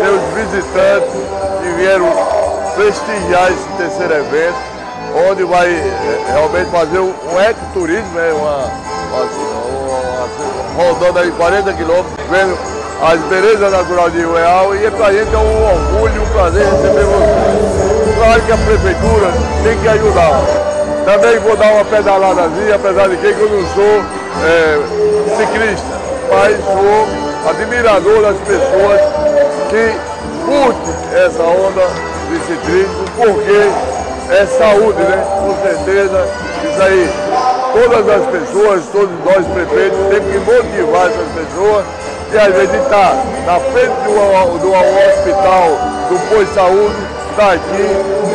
agradecer os visitantes que vieram prestigiar esse terceiro evento, onde vai realmente fazer um ecoturismo, né? Rodando aí 40 quilômetros, vendo as belezas naturais de Rio Real, e para a gente é um orgulho, um prazer receber vocês. Claro que a prefeitura tem que ajudar. Também vou dar uma pedaladazinha, apesar de que eu não sou ciclista, mas sou admirador das pessoas que curtem essa onda de ciclismo, porque é saúde, né? Com certeza, isso aí, todas as pessoas, todos nós prefeitos, temos que motivar essas pessoas, e às vezes estar na frente do hospital, do posto de saúde, está aqui,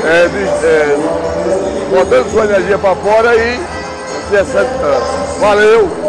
botando sua energia para fora e se exercitando. Valeu!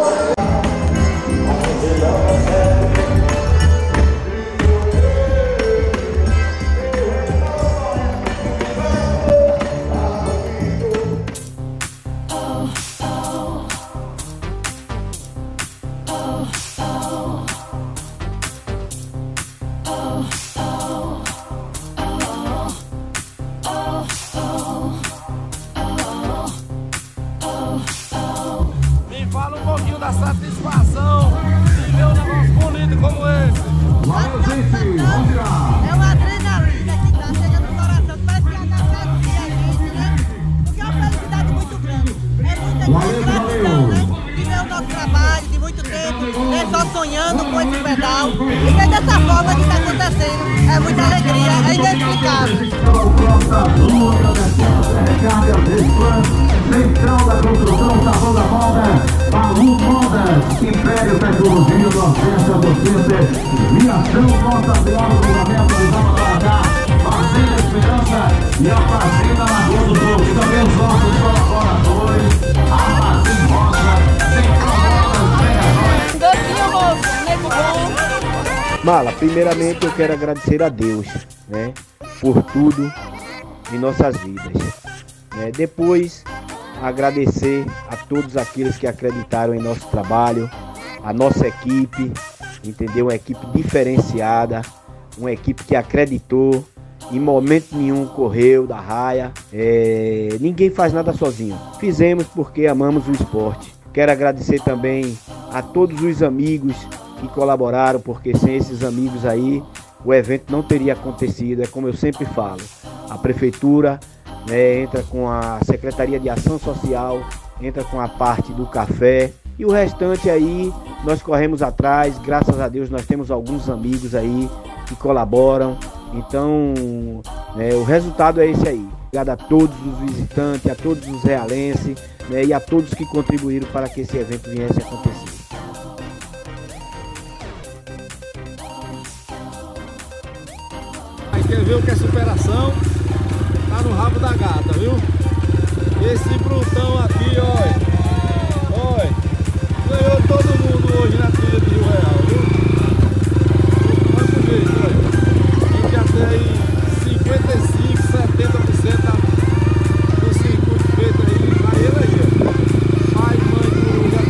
Fala um pouquinho da satisfação de ver um negócio bonito como esse. Valeu, gente! Vamos lá! É uma adrenalina que tá chegando no coração, parece que a gente, né? Porque é uma felicidade muito grande. É muita gratidão, né? De ver o nosso trabalho de muito tempo, né? Só sonhando com esse pedal. E ver dessa forma que está acontecendo. É muita alegria, é inexplicável. Central da Construção, Sabão da Moda, Balu Modas, Império Tecnologia, Nordeste a você, Viação, Nossa Senhora do Livramento, Arizona Maracá, Fazenda Esperança e a Fazenda Lagoa do Sul. E também os nossos colaboradores, Armazém Rosa, Central Modas, Venha Mala, primeiramente eu quero agradecer a Deus, né, por tudo em nossas vidas. Depois, agradecer a todos aqueles que acreditaram em nosso trabalho, a nossa equipe, entendeu? Uma equipe diferenciada, uma equipe que acreditou, em momento nenhum correu da raia. Ninguém faz nada sozinho. Fizemos porque amamos o esporte. Quero agradecer também a todos os amigos que colaboraram, porque sem esses amigos aí, o evento não teria acontecido. É como eu sempre falo, a prefeitura entra com a Secretaria de Ação Social, entra com a parte do café e o restante aí nós corremos atrás. Graças a Deus nós temos alguns amigos aí que colaboram, então o resultado é esse aí. Obrigado a todos os visitantes, a todos os realenses, e a todos que contribuíram para que esse evento viesse a acontecer. Quer ver o que é superação? Tá no rabo da gata, viu? Esse brutão aqui, olha, ganhou todo mundo hoje na trilha de Rio Real, viu? Quanto vezes, olha, a gente já tem aí 55, 70% do circuito feito aí ele aí, ó. Mais mãe de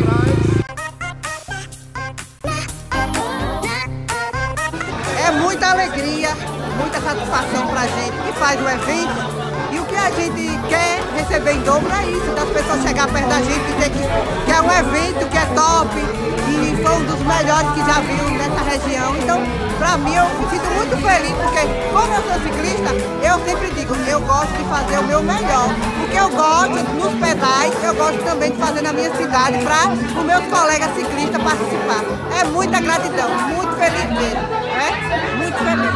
atrás. É muita alegria, muita satisfação pra gente que faz o evento, e o que a gente quer receber em dobro é isso, das pessoas chegar perto da gente e dizer que é um evento que é top e foi um dos melhores que já viu nessa região. Então, pra mim, eu me sinto muito feliz, porque como eu sou ciclista, eu sempre digo, eu gosto de fazer o meu melhor, porque eu gosto nos pedais, eu gosto também de fazer na minha cidade para os meus colegas ciclistas participar. É muita gratidão, muito feliz mesmo, muito feliz.